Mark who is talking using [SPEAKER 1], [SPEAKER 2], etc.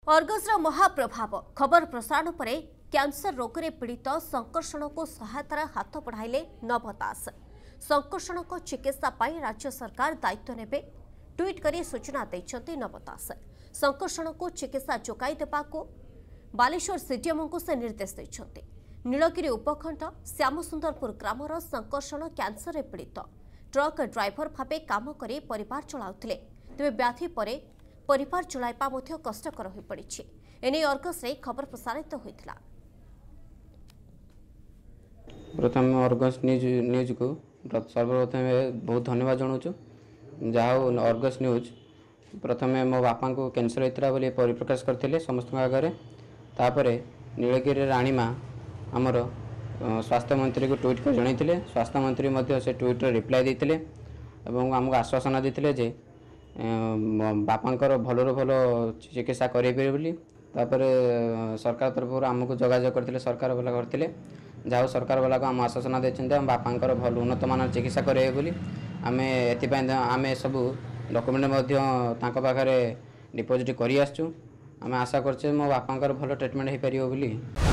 [SPEAKER 1] अर्गसर महाप्रभाव खबर प्रसारण पर कैंसर रोग में पीड़ित संकर्षण को सहायतार हाथ बढ़ाइले नव दास। संकर्षण को चिकित्सा पाई राज्य सरकार दायित्व नेबे ट्वीट कर सूचना देते नव दास। संकर्षण को चिकित्सा जोगाई देवाको बालेश्वर सीडीएम को से निर्देश देते। नीलगिरी उपखंड श्यामसुंदरपुर ग्रामर संकर्षण कैंसर पीड़ित ट्रक ड्राइवर भावे काम कर परिवार चलाउथिले। तेबे व्याधि परे परिवार चलाइबा मध्य कष्टकर हो पड़ी। एने अर्गस रे खबर प्रसारित होइथिला।
[SPEAKER 2] प्रथम अर्गस न्यूज को सर्वप्रथम बहुत धन्यवाद जनाऊँ। जहाँ अर्गस न्यूज प्रथम मो बापा को कैंसर होता बोली परिप्रकाश करते समस्त आगे। तापर नीलगिरी राणीमा आमर स्वास्थ्य मंत्री को ट्वीट कर जनइथिले। स्वास्थ्य मंत्री मध्य से ट्वीट रिप्लाई देते और आमको आश्वासन देते जे बापांकर भल भल चिकित्सा करेंगे बोली। तापर सरकार तरफ आमको जोगाजोग करते सरकार वाला करते जहाँ सरकार वाला को आम आश्वासन देते बापांकर भल उन्नत मान चिकित्सा करेंगे बोली। आम एमें सब डॉक्यूमेंट पाखे डिपोजिट कर आम आशा करचे मो बापांकर भल ट्रिटमेंट हो पार बोली।